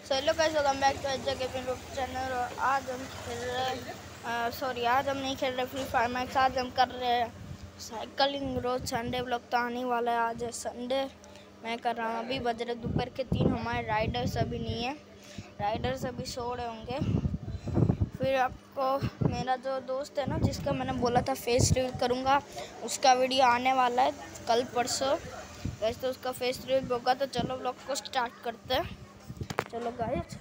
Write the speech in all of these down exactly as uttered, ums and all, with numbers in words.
Hello guys, welcome back to Ajay gaming channel. और आज हम खेल रहे सॉरी आज हम नहीं खेल रहे फ्री फायर मैक्स। आज हम कर रहे हैं साइकिलिंग। रोज संडे ब्लॉग तो आने वाला है। आज है संडे, मैं कर रहा हूँ। अभी बज रहे दोपहर के तीन। हमारे राइडर्स अभी नहीं है, राइडर्स अभी सो रहे होंगे। फिर आपको मेरा जो दोस्त है ना, जिसका मैंने बोला था फेस रिवील करूँगा, उसका वीडियो आने वाला है कल परसों। वैसे तो उसका फेस रिवील होगा। तो चलो ब्लॉग को स्टार्ट करते हैं। चलो गाइस,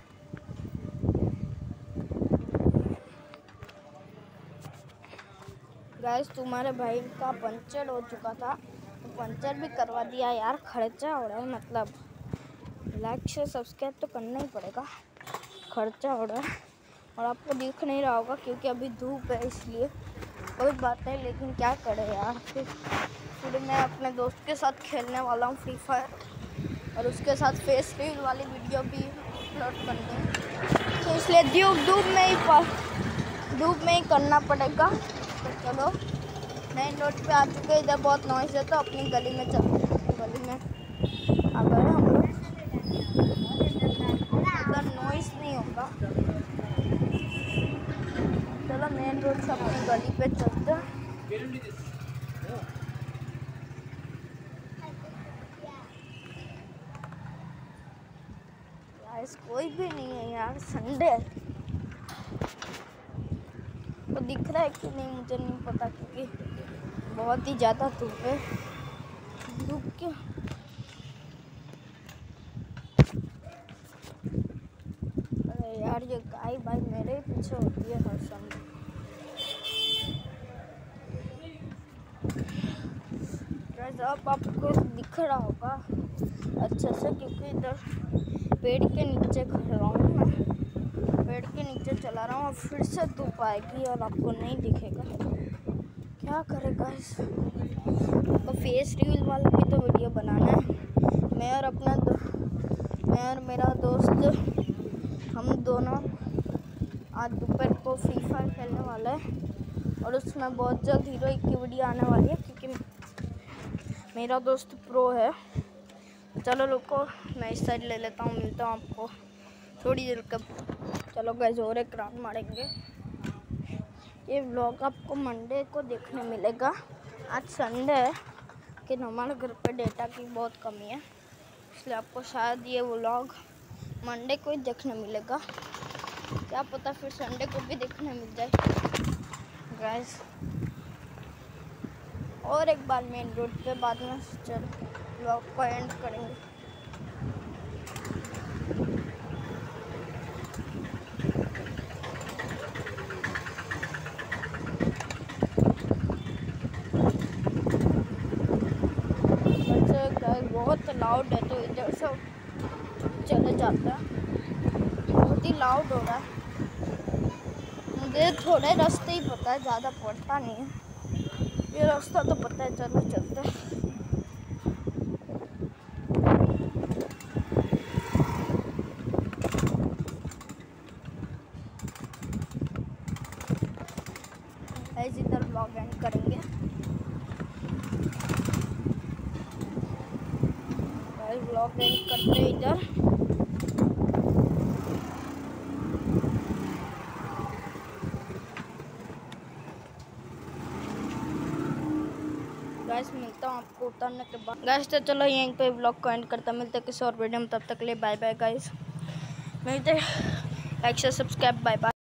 गाइस तुम्हारे भाई का पंचर हो चुका था, तो पंचर भी करवा दिया यार। खर्चा हो रहा है, मतलब लाइक से सब्सक्राइब तो करना ही पड़ेगा, खर्चा हो रहा है। और आपको दिख नहीं रहा होगा क्योंकि अभी धूप है, इसलिए कोई बात नहीं। लेकिन क्या करें यार, फिर फिर मैं अपने दोस्त के साथ खेलने वाला हूँ फ्री फायर, और उसके साथ फेस रिवील वाली वीडियो भी अपलोड करनी है। तो इसलिए धूप धूप में ही धूप में ही करना पड़ेगा। तो चलो मेन रोड पे आ चुके। इधर बहुत नॉइज़ है, तो अपनी गली में चल गली में आ गए हम लोग। इधर नॉइज़ नहीं होगा। चलो मेन रोड से अपनी गली पे चलते हैं। कोई भी नहीं है यार, संडे है। तो दिख रहा है कि नहीं मुझे नहीं पता, क्योंकि बहुत ही ज़्यादा धूप है। धूप क्यों? अरे यार, ये गाय भाई मेरे ही पीछे होती है हर समय। अब आपको दिख रहा होगा अच्छे से, क्योंकि इधर पेड़ के नीचे खड़ा हूँ मैं। पेड़ के नीचे चला रहा हूँ, और फिर से धूप आएगी और आपको नहीं दिखेगा। क्या करेगा इस तो फेस रिवील वाला भी तो वीडियो बनाना है। मैं और अपना दो मैं और मेरा दोस्त, हम दोनों आज दोपहर को फ्री फायर खेलने वाला है, और उसमें बहुत जल्द हीरोइक की वीडियो आने वाली है, क्योंकि मेरा दोस्त प्रो है। चलो रुको, मैं इस साइड ले लेता हूँ। मिलता हूँ आपको थोड़ी देर कब। चलो गाइस, और एक राउंड मारेंगे। ये व्लॉग आपको मंडे को देखने मिलेगा। आज संडे है, लेकिन हमारे घर पे डेटा की बहुत कमी है, इसलिए आपको शायद ये व्लॉग मंडे को ही देखने मिलेगा। क्या पता फिर संडे को भी देखने मिल जाए गाइस। और एक बार मेन रोड पे, बाद में चल व्लॉग को एंड करेंगे। बहुत लाउड है, तो इधर से चले जाता है। बहुत ही लाउड हो रहा है। मुझे थोड़े रास्ते ही पता है, ज़्यादा पड़ता नहीं है। ये रास्ता तो पता है। चलो चलते हैं। ऐसे इधर ब्लॉग एंड करेंगे। ब्लॉग एंड करते हैं इधर। गाइस मिलता हूँ आपको उतरने के बाद। गाइस तो चलो यहीं पे ब्लॉग को एंड करता। मिलते हैं किसी और वीडियो में, तब तक के लिए बाय बाय गाइस। मिलते हैं, लाइक से सब्सक्राइब, बाय बाय।